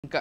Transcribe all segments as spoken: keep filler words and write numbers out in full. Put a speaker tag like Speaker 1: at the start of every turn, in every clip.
Speaker 1: ఇంకా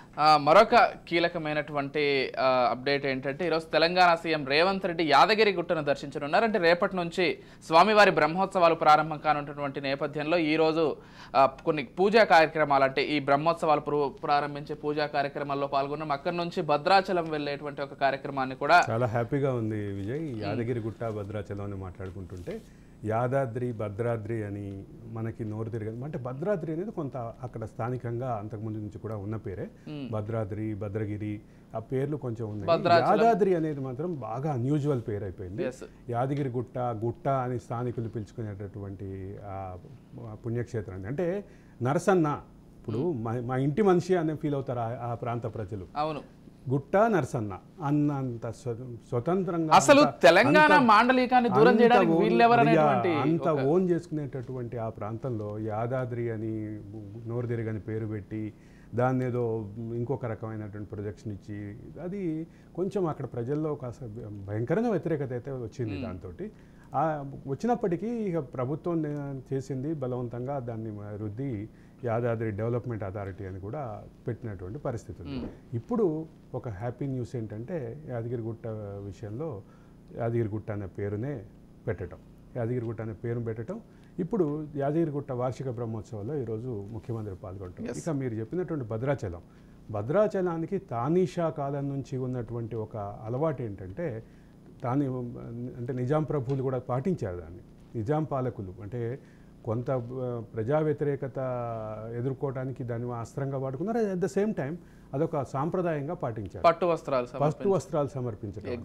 Speaker 1: మరొక కీలకమైనటువంటి అప్డేట్ ఏంటంటే ఈరోజు తెలంగాణ సీఎం రేవంత్ రెడ్డి యాదగిరి గుట్టను దర్శించనున్నారు. అంటే రేపటి నుంచి స్వామివారి బ్రహ్మోత్సవాలు ప్రారంభం కానున్నటువంటి నేపథ్యంలో ఈరోజు కొన్ని పూజా కార్యక్రమాలు అంటే ఈ బ్రహ్మోత్సవాలు ప్రారంభించే పూజా కార్యక్రమాల్లో పాల్గొన్నాం. అక్కడి నుంచి భద్రాచలం వెళ్ళేటువంటి ఒక కార్యక్రమాన్ని కూడా
Speaker 2: చాలా హ్యాపీగా ఉంది విజయ్. యాదగిరి గుట్ట భద్రాచలం అని మాట్లాడుకుంటుంటే యాదాద్రి భద్రాద్రి అని మనకి నోరు తిరగదు. అంటే భద్రాద్రి అనేది కొంత అక్కడ స్థానికంగా అంతకుముందు నుంచి కూడా ఉన్న పేరే. భద్రాద్రి, భద్రగిరి ఆ పేర్లు కొంచెం ఉన్నాయి. యాదాద్రి అనేది మాత్రం బాగా అన్యూజువల్ పేరు అయిపోయింది. యాదగిరి గుట్ట, గుట్ట అని స్థానికులు పిలుచుకునేటటువంటి ఆ పుణ్యక్షేత్రం. అంటే నరసన్న ఇప్పుడు మా ఇంటి మనిషి అనే ఫీల్ అవుతారు ఆ ప్రాంత ప్రజలు.
Speaker 1: అవును,
Speaker 2: గుట్ట నరసన్న అన్నంత స్వతంత్రంగా
Speaker 1: అసలు తెలంగాణ మాండలికాన్ని దూరం చేయడానికి వీళ్ళెవరనేటువంటి
Speaker 2: అంత ఓన్ చేసుకునేటటువంటి ఆ ప్రాంతంలో యాదాద్రి అని నోరు తిరగని పేరు పెట్టి దాన్ని ఏదో ఇంకొక రకమైనటువంటి ప్రొజెక్షన్ ఇచ్చి అది కొంచెం అక్కడ ప్రజల్లో కాస్త భయంకరంగా వ్యతిరేకత అయితే వచ్చింది. దాంతో వచ్చినప్పటికీ ఇక ప్రభుత్వం చేసింది బలవంతంగా దాన్ని రుద్ది యాదాద్రి డెవలప్మెంట్ అథారిటీ అని కూడా పెట్టినటువంటి పరిస్థితి ఉంది. ఇప్పుడు ఒక హ్యాపీ న్యూస్ ఏంటంటే యాదగిరిగుట్ట విషయంలో యాదగిరిగుట్ట అనే పేరునే పెట్టడం యాదగిరిగుట్ట అనే పేరు పెట్టడం ఇప్పుడు యాదగిరిగుట్ట వార్షిక బ్రహ్మోత్సవంలో ఈరోజు ముఖ్యమంత్రి పాల్గొంటారు. ఇక మీరు చెప్పినటువంటి భద్రాచలం భద్రాచలానికి తానీషా కాలం నుంచి ఉన్నటువంటి ఒక అలవాటు ఏంటంటే తాని అంటే నిజాం ప్రభువులు కూడా పాటించారు దాన్ని. నిజాం పాలకులు అంటే కొంత ప్రజా వ్యతిరేకత ఎదుర్కోవడానికి దాన్ని అస్త్రంగా వాడుకున్నారు. అట్ ద సేమ్ టైం అదొక సాంప్రదాయంగా పాటించారు.
Speaker 1: పట్టు వస్త్రాలు
Speaker 2: పట్టు వస్త్రాలు సమర్పించడం.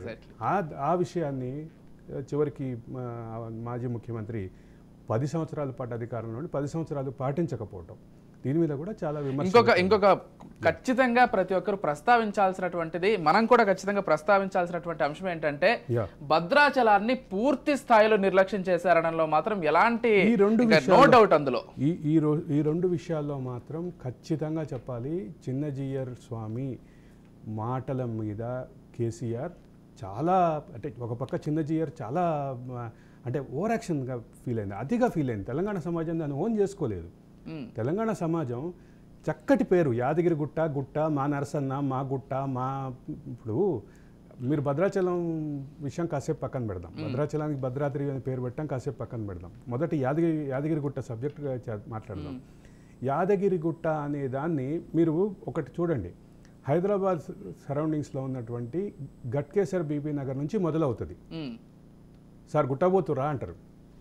Speaker 2: ఆ విషయాన్ని చివరికి మాజీ ముఖ్యమంత్రి పది సంవత్సరాల పాటు అధికారంలో ఉండి పది సంవత్సరాలు పాటించకపోవటం దీని మీద కూడా చాలా విమర్శ.
Speaker 1: ఇంకొక ఇంకొక ఖచ్చితంగా ప్రతి ఒక్కరు ప్రస్తావించాల్సినటువంటిది మనం కూడా ఖచ్చితంగా ప్రస్తావించాల్సినటువంటి అంశం ఏంటంటే భద్రాచలాన్ని పూర్తి స్థాయిలో నిర్లక్ష్యం చేశారనలో మాత్రం ఎలాంటి నో డౌట్ అందులో.
Speaker 2: ఈ ఈ రెండు విషయాల్లో మాత్రం ఖచ్చితంగా చెప్పాలి. చిన్నజీయర్ స్వామి మాటల మీద కేసీఆర్ చాలా అంటే ఒక పక్క చిన్నజీయర్ చాలా అంటే ఓవర్ యాక్షన్గా ఫీల్ అయింది, అతిగా ఫీల్ అయింది. తెలంగాణ సమాజం దాన్ని ఓన్ చేసుకోలేదు. తెలంగాణ సమాజం చక్కటి పేరు యాదగిరి గుట్ట, గుట్ట మా నరసన్న, మా గుట్ట, మా ఇప్పుడు మీరు భద్రాచలం విషయం కాసేపు పక్కన పెడదాం. భద్రాచలానికి భద్రాద్రి అని పేరు పెట్టాం, కాసేపు పక్కన పెడదాం. మొదటి యాదగిరి యాదగిరి గుట్ట సబ్జెక్టుగా మాట్లాడదాం. యాదగిరి గుట్ట అనే దాన్ని మీరు ఒకటి చూడండి. హైదరాబాద్ సరౌండింగ్స్లో ఉన్నటువంటి గట్కేసర్ బీబీ నగర్ నుంచి మొదలవుతుంది. సార్ గుట్టబోతురా అంటారు.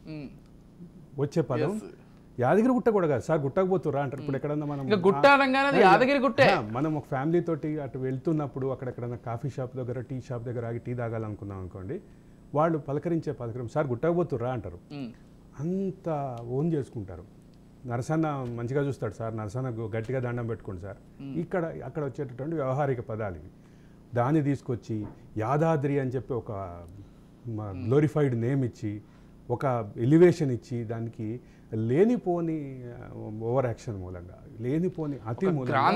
Speaker 2: వచ్చే పదం యాదగిరి గుట్ట కూడా కాదు, సార్ గుట్టకపోతురా అంటారు. ఇప్పుడు ఎక్కడన్నా మనం
Speaker 1: యాదగిరి గుట్టే
Speaker 2: మనం ఒక ఫ్యామిలీ తోటి అటు వెళ్తున్నప్పుడు అక్కడ ఎక్కడన్నా కాఫీ షాప్ దగ్గర, టీ షాప్ దగ్గర ఆగి టీ తాగాలనుకున్నాం అనుకోండి, వాళ్ళు పలకరించే పలకరం సార్ గుట్టకపోతురా అంటారు. అంత ఓన్ చేసుకుంటారు. నరసన్న మంచిగా చూస్తాడు సార్, నరసన్న గట్టిగా దండం పెట్టుకోండి సార్. ఇక్కడ అక్కడ వచ్చేటటువంటి వ్యవహారిక పదాలు ఇవి. దాన్ని తీసుకొచ్చి యాదాద్రి అని చెప్పి ఒక గ్లోరిఫైడ్ నేమ్ ఇచ్చి ఒక ఎలివేషన్ ఇచ్చి దానికి లేనిపోని ఓవర్ యాక్షన్ మూలంగా లేనిపోని అతి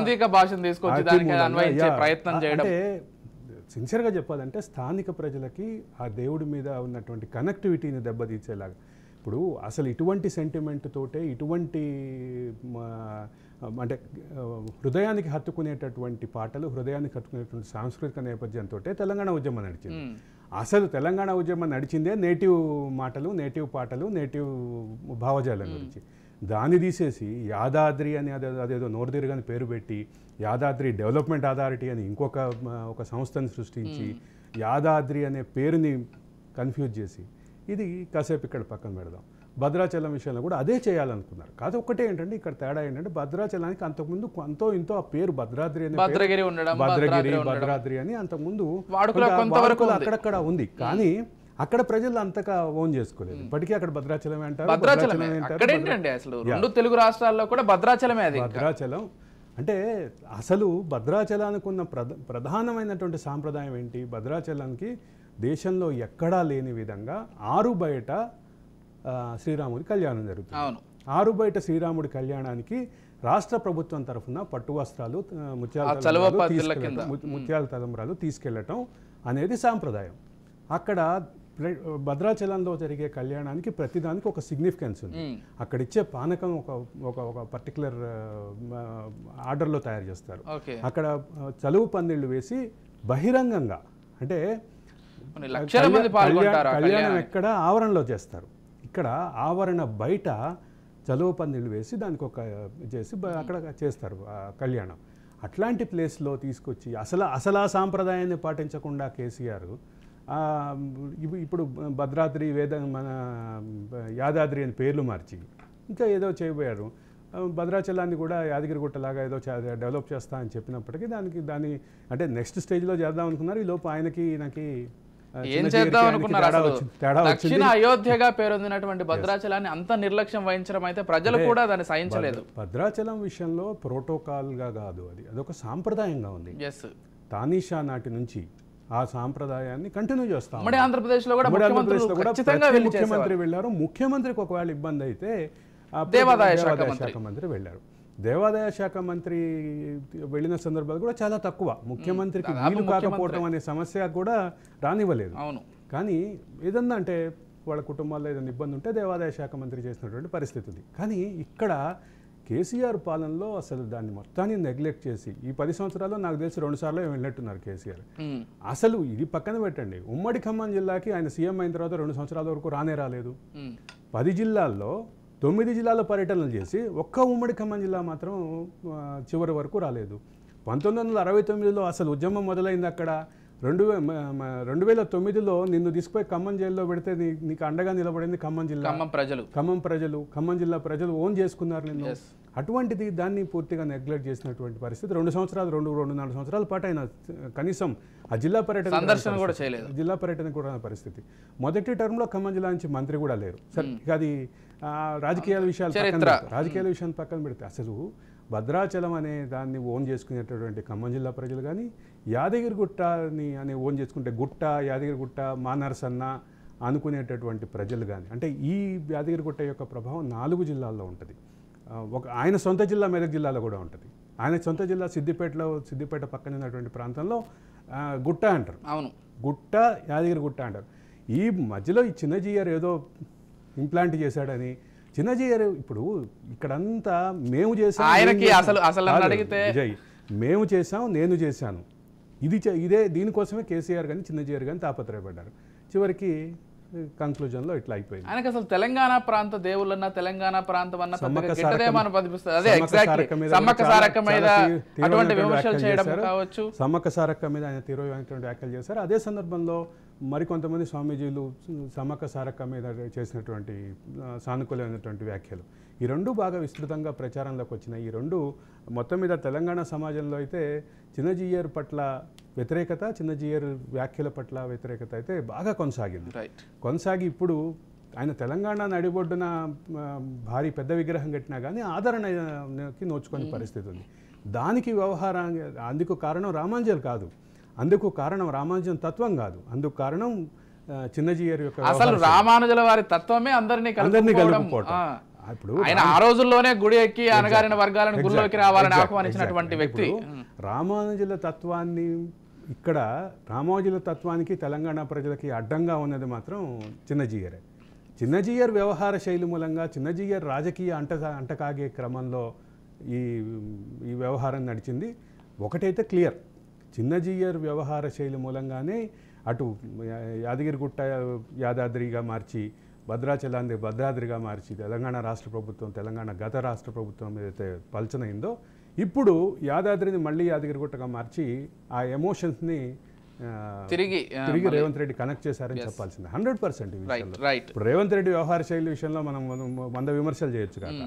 Speaker 2: అంటే సిన్సియర్గా చెప్పాలంటే స్థానిక ప్రజలకి ఆ దేవుడి మీద ఉన్నటువంటి కనెక్టివిటీని దెబ్బతీసేలాగా. ఇప్పుడు అసలు ఇటువంటి సెంటిమెంట్ తోటే ఇటువంటి అంటే హృదయానికి హత్తుకునేటటువంటి పాటలు, హృదయానికి హత్తుకునేటువంటి సాంస్కృతిక నేపథ్యంతో తెలంగాణ ఉద్యమం నడిచింది. అసలు తెలంగాణ ఉద్యమం నడిచిందే నేటివ్ మాటలు, నేటివ్ పాటలు, నేటివ్ భావజాలం గురించి. దాన్ని తీసేసి యాదాద్రి అని అదే అదేదో నోరు తిరగని పేరు పెట్టి యాదాద్రి డెవలప్మెంట్ అథారిటీ అని ఇంకొక ఒక సంస్థను సృష్టించి యాదాద్రి అనే పేరుని కన్ఫ్యూజ్ చేసి ఇది కాసేపు ఇక్కడ పక్కన పెడదాం. భద్రాచలం విషయంలో కూడా అదే చేయాలనుకున్నారు. కాదు ఒక్కటే ఏంటంటే ఇక్కడ తేడా ఏంటంటే భద్రాచలానికి అంతకుముందు అంతో ఇంతో ఆ పేరు భద్రాద్రి అని
Speaker 1: భద్రగిరి
Speaker 2: భద్రగిరి భద్రాద్రి అని అంతకుముందు అక్కడక్కడ ఉంది. కానీ అక్కడ ప్రజలు అంతగా ఓన్ చేసుకోలేదు. ఇప్పటికీ అక్కడ భద్రాచలం అంటారు.
Speaker 1: తెలుగు రాష్ట్రాల్లో కూడా భద్రాచలమే. అది
Speaker 2: భద్రాచలం అంటే అసలు భద్రాచలానికి ఉన్న ప్రధానమైనటువంటి సాంప్రదాయం ఏంటి? భద్రాచలానికి దేశంలో ఎక్కడా లేని విధంగా ఆరు బయట శ్రీరాముడి కళ్యాణం జరుగుతుంది. ఆరు బయట శ్రీరాముడి కళ్యాణానికి రాష్ట్ర ప్రభుత్వం తరఫున పట్టు వస్త్రాలు, ముత్యాల ముత్యాల తలంబ్రాలు తీసుకెళ్లటం అనేది సాంప్రదాయం. అక్కడ ప్ర- భద్రాచలంలో జరిగే కళ్యాణానికి ప్రతిదానికి ఒక సిగ్నిఫికెన్స్ ఉంది. అక్కడ ఇచ్చే పానకం ఒక ఒక ఒక పర్టికులర్ ఆర్డర్లో తయారు చేస్తారు.
Speaker 1: ఓకే.
Speaker 2: అక్కడ ఆ, చలువు పందిళ్ళు వేసి బహిరంగంగా అంటే
Speaker 1: కొన్ని లక్షల మంది పాల్గొంటారు ఆ
Speaker 2: కళ్యాణం
Speaker 1: కళ్యాణానికి.
Speaker 2: ఎక్కడ ఆవరణలో చేస్తారు. ఇక్కడ ఆవరణ బయట చలువ పందిళ్ళు వేసి దానికి ఒక చేసి బ- అక్కడ చేస్తారు ఆ కళ్యాణం. అట్లాంటి ప్లేస్లో తీసుకొచ్చి అసలు అసలు ఆ సాంప్రదాయాన్ని పాటించకుండా కేసీఆర్ ఆ, ఇప్పు- ఇప్పుడు భద్రాద్రి వేద మన యాదాద్రి అని పేర్లు మార్చి ఇంకా ఏదో చేయబోయారు. ఆ, భద్రాచలాన్ని కూడా యాదగిరిగుట్టలాగా ఏదో చే- డెవలప్ చేస్తా అని చెప్పినప్పటికీ దానికి దాన్ని అంటే నెక్స్ట్ స్టేజ్లో చేద్దాం అనుకున్నారు. ఈ లోపు ఆయనకి నాకు
Speaker 1: ఏం చేద్దాం అనుకున్నారు అసలు?
Speaker 2: తేడా
Speaker 1: దక్షిణ
Speaker 2: వచ్చింది.
Speaker 1: అయోధ్యగా పేరొందినటువంటి భద్రాచలాన్ని అంత నిర్లక్ష్యం వహించడం అయితే ప్రజలు కూడా దాన్ని సహించలేదు.
Speaker 2: భద్రాచలం విషయంలో ప్రోటోకాల్గా కాదు, అది అదొక సాంప్రదాయంగా ఉంది.
Speaker 1: ఎస్.
Speaker 2: తానీషా నాటి నుంచి ఆ సాంప్రదాయాన్ని కంటిన్యూ చేస్తాం.
Speaker 1: ఉమ్మడి ఆంధ్రప్రదేశ్ లో కూడా
Speaker 2: ఉమ్మడి
Speaker 1: ముఖ్యమంత్రులు
Speaker 2: ఆంధ్రప్రదేశ్లో కూడా
Speaker 1: ఖచ్చితంగా
Speaker 2: ప్రతి
Speaker 1: వెళ్ళి
Speaker 2: ముఖ్యమంత్రి
Speaker 1: చేసేవారు.
Speaker 2: వెళ్ళారు. ముఖ్యమంత్రికి ఒకవేళ ఇబ్బంది అయితే ఆ
Speaker 1: దేవాదాయ శాఖ
Speaker 2: దేవాదాయ
Speaker 1: మంత్రి.
Speaker 2: శాఖ మంత్రి వెళ్ళారు. దేవాదాయ శాఖ మంత్రి వెళ్ళిన సందర్భాలు కూడా చాలా తక్కువ. ముఖ్యమంత్రికి
Speaker 1: దాదాపు
Speaker 2: వీలు కాకపోవటం అనే సమస్య కూడా రానివ్వలేదు.
Speaker 1: అవును.
Speaker 2: కానీ ఏదన్నా అంటే వాళ్ళ కుటుంబాల్లో ఏదైనా ఇబ్బంది ఉంటే దేవాదాయ శాఖ మంత్రి చేసినటువంటి పరిస్థితి ఉంది. కానీ ఇక్కడ కేసీఆర్ పాలనలో అసలు దాన్ని మొత్తాన్ని నెగ్లెక్ట్ చేసి ఈ పది సంవత్సరాల్లో నాకు తెలిసి రెండు సార్లు వెళ్ళినట్టున్నారు కేసీఆర్.
Speaker 1: ఉమ్.
Speaker 2: అసలు ఇది పక్కన పెట్టండి, ఉమ్మడి ఖమ్మం జిల్లాకి ఆయన సీఎం అయిన తర్వాత రెండు సంవత్సరాల వరకు రానే రాలేదు.
Speaker 1: ఉమ్.
Speaker 2: పది జిల్లాల్లో తొమ్మిది జిల్లాల పర్యటనలు చేసి ఒక్క ఉమ్మడి ఖమ్మం జిల్లా మాత్రం ఆ, చివరి వరకు రాలేదు. పంతొమ్మిది వందల అరవై తొమ్మిదిలో అసలు ఉద్యమం మొదలైంది అక్కడ. రెండు వే మ- మ- రెండు వేల తొమ్మిదిలో నిన్ను తీసుకుపోయి ఖమ్మం జైల్లో పెడితే నీ నీకు అండగా నిలబడింది ఖమ్మం జిల్లా.
Speaker 1: ఖమ్మం ప్రజలు.
Speaker 2: ఖమ్మం ప్రజలు ఖమ్మం జిల్లా ప్రజలు ఓన్ చేసుకున్నారు నిన్ను.
Speaker 1: Yes.
Speaker 2: అటువంటిది దాన్ని పూర్తిగా నెగ్లెక్ట్ చేసినటువంటి పరిస్థితి. రెండు సంవత్సరాలు రెండు రెండున్నర సంవత్సరాల పాటు ఆయన కనీసం ఆ జిల్లా పర్యటన
Speaker 1: సందర్శన
Speaker 2: రాని
Speaker 1: కూడా
Speaker 2: పరిస్థితి.
Speaker 1: చేయలేదు.
Speaker 2: జిల్లా పర్యటన కూడా రాని పరిస్థితి. మొదటి టర్మ్లో ఖమ్మం జిల్లా నుంచి మంత్రి కూడా లేరు. సరే ఇక అది ఆ, రాజకీయాల విషయాలు పక్కన
Speaker 1: చరిత్ర.
Speaker 2: పెడితే- రాజకీయాల విషయాన్ని పక్కన పెడితే అసలు భద్రాచలం అనే దాన్ని ఓన్ చేసుకునేటటువంటి ఖమ్మం జిల్లా ప్రజలు కానీ యాదగిరిగుట్టని అనే ఓన్ చేసుకుంటే గుట్ట యాదగిరిగుట్ట మానర్సన్న అనుకునేటటువంటి ప్రజలు కానీ అంటే ఈ యాదగిరిగుట్ట యొక్క ప్రభావం నాలుగు జిల్లాల్లో ఉంటుంది. ఆ, ఒక ఆయన సొంత జిల్లా మెదక్ జిల్లాలో కూడా ఉంటుంది. ఆయన సొంత జిల్లా సిద్దిపేటలో సిద్దిపేట పక్కన ఉన్నటువంటి ప్రాంతంలో ఆ, గుట్ట అంటారు.
Speaker 1: అవును.
Speaker 2: గుట్ట యాదగిరిగుట్ట అంటారు. ఈ మధ్యలో ఈ చిన్నజీయర్ ఏదో ఇంప్లాంట్ చేశాడని చిన్నజీయర్ ఇప్పుడు ఇక్కడంతా మేము చేసాం
Speaker 1: ఆయనకి
Speaker 2: మేము చేసాం.
Speaker 1: అసలు- అసలు నన్ను
Speaker 2: కాదు,
Speaker 1: అడిగితే-
Speaker 2: విజయ్, మేము చేసాం నేను చేశాను ఇది చే- ఇదే దీనికోసమే కేసీఆర్ కానీ చిన్నజీయర్ కానీ తాపత్రయపడ్డారు. చివరికి కంక్లూజన్లో ఇట్లా అయిపోయింది.
Speaker 1: ఆయనకి అసలు తెలంగాణ ప్రాంత దేవుళ్ళన్న తెలంగాణ ప్రాంతం అన్న
Speaker 2: సమ్మక్క
Speaker 1: పెద్దగా
Speaker 2: సారక్క
Speaker 1: గిట్టదేమో అని అనిపిస్తుంది. అదే
Speaker 2: సమ్మక్క
Speaker 1: ఎగ్జాక్ట్లీ
Speaker 2: సారక్క మీద
Speaker 1: సమ్మక్క
Speaker 2: చాలా-
Speaker 1: సారక్క మీద
Speaker 2: చాలా తీ-
Speaker 1: అటువంటి
Speaker 2: తీవ్రమైనటువంటి
Speaker 1: విమర్శలు
Speaker 2: వ్యాఖ్యలు
Speaker 1: చేయడం
Speaker 2: చేశారు.
Speaker 1: కావచ్చు.
Speaker 2: సమ్మక్క సారక్క మీద ఆయన తీవ్రమైనటువంటి వ్యాఖ్యలు చేశారు. అదే సందర్భంలో మరికొంతమంది స్వామీజీలు సమ్మక్క సారక్క మీద చేసినటువంటి ఆ, సానుకూలమైనటువంటి వ్యాఖ్యలు ఈ రెండు బాగా విస్తృతంగా ప్రచారంలోకి వచ్చినాయి. ఈ రెండు మొత్తం మీద తెలంగాణ సమాజంలో అయితే చిన్నజీయర్ పట్ల వ్యతిరేకత చిన్నజీయర్ వ్యాఖ్యల పట్ల వ్యతిరేకత అయితే బాగా కొనసాగింది.
Speaker 1: రైట్.
Speaker 2: కొనసాగి ఇప్పుడు ఆయన తెలంగాణ నడిబొడ్డున ఆ, భారీ పెద్ద విగ్రహం కట్టినా కానీ ఆదరణకి నోచుకునే పరిస్థితి ఉంది. దానికి వ్యవహారాన్ని అందుకు కారణం రామాంజల్ కాదు, అందుకు కారణం రామానుజం తత్వం కాదు, అందుకు కారణం ఆ, చిన్నజీయర్ యొక్క
Speaker 1: అసలు
Speaker 2: వ్యవహార
Speaker 1: రామానుజుల వారి తత్వమే అందరినీ
Speaker 2: అందరినీ
Speaker 1: కలుపుకోవడం.
Speaker 2: కలుపుకోవటం.
Speaker 1: ఆ.
Speaker 2: ఇప్పుడు
Speaker 1: ఆయన ఆ రోజుల్లోనే గుడి ఎక్కి అనగారిన వర్గాలను
Speaker 2: Exactly.
Speaker 1: గుళ్ళోకి రావాలని
Speaker 2: Exactly.
Speaker 1: ఆహ్వానించినటువంటి
Speaker 2: Exactly.
Speaker 1: వ్యక్తి.
Speaker 2: ఇప్పుడు రామానుజుల తత్వాన్ని ఇక్కడ రామానుజుల తత్వానికి తెలంగాణ ప్రజలకి అడ్డంగా ఉన్నది మాత్రం చిన్నజీయరే. చిన్నజీయర్ వ్యవహార శైలి మూలంగా చిన్నజీయర్ రాజకీయ అంట అంటకాగే క్రమంలో ఈ ఈ వ్యవహారం నడిచింది. ఒకటైతే క్లియర్, చిన్నజీయర్ వ్యవహార శైలి మూలంగానే అటు యాదగిరిగుట్ట యాదాద్రిగా మార్చి భద్రాచలాన్ని భద్రాద్రిగా మార్చి తెలంగాణ రాష్ట్ర ప్రభుత్వం తెలంగాణ గత రాష్ట్ర ప్రభుత్వం ఏదైతే పలచనైందో ఇప్పుడు యాదాద్రిని మళ్ళీ యాదగిరిగుట్టగా మార్చి ఆ ఎమోషన్స్ని
Speaker 1: తిరిగి ఆ,
Speaker 2: తిరిగి
Speaker 1: మళ్ళీ-
Speaker 2: రేవంత్ రెడ్డి కనెక్ట్ చేశారని చెప్పాల్సింది హండ్రెడ్ పర్సెంట్ ఈ
Speaker 1: రైట్
Speaker 2: విషయంలో.
Speaker 1: రైట్.
Speaker 2: ఇప్పుడు రేవంత్ రెడ్డి వ్యవహార శైలి విషయంలో మనం మనం వంద విమర్శలు చేయొచ్చు కాక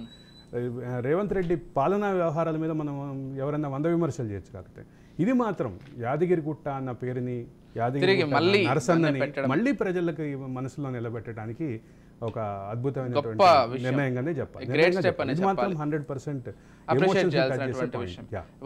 Speaker 2: రేవంత్ రెడ్డి పాలనా వ్యవహారాల మీద మనం ఎవరన్నా వంద విమర్శలు చేయొచ్చు కాకపోతే ఇది మాత్రం యాదగిరిగుట్ట అన్న పేరుని యాదగిరి
Speaker 1: మళ్ళీ
Speaker 2: నరసన్నని
Speaker 1: పెట్టడం.
Speaker 2: మళ్ళీ ప్రజలకు మనసులో నిలబెట్టడానికి ఒక అద్భుతమైనటువంటి
Speaker 1: గొప్ప విషయం.
Speaker 2: నిర్ణయంగానే చెప్పాలి.
Speaker 1: Great
Speaker 2: నిర్ణయంగా
Speaker 1: step
Speaker 2: చెప్పాలి.
Speaker 1: అనే
Speaker 2: ఇది మాత్రం
Speaker 1: చెప్పాలి.
Speaker 2: హండ్రెడ్ పర్సెంట్
Speaker 1: అప్రిషియేట్ చేయాల్సినటువంటి విషయం.